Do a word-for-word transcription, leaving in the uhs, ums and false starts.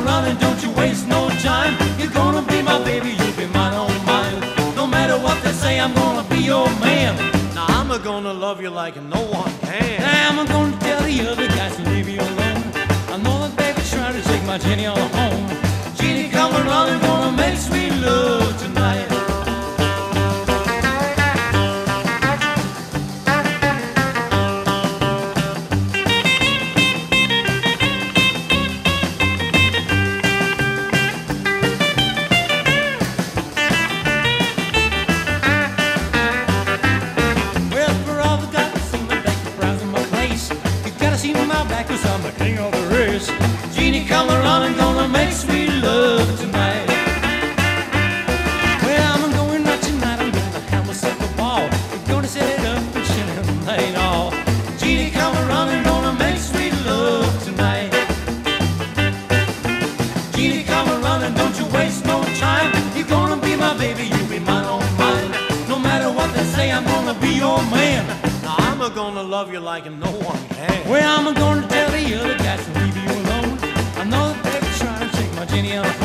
running, don't you waste no time. You're gonna be my baby, you'll be mine, oh mine. No matter what they say, I'm gonna be your man. Now I'm gonna love you like no one can. Now I'm gonna tell the other guys to leave you alone. I know that baby's trying to take my Jenny all home. Jeannie, come a runnin', gonna make sweet love tonight. Cause I'm the king of the race. Jeannie, come around, gonna make sweet love tonight. Well, I'm going out tonight, I'm gonna have myself a ball. We're gonna set it up and shit and lay it all. Jeannie, come around, gonna make sweet love tonight. Jeannie, come around, don't you waste no time. You're gonna be my baby, you'll be mine, oh mine. No matter what they say, I'm gonna be your man. Now I'm gonna love you like no one can. Well, I'm gonna tell the other guys to leave you alone. I know that they're trying to take my Jenny out.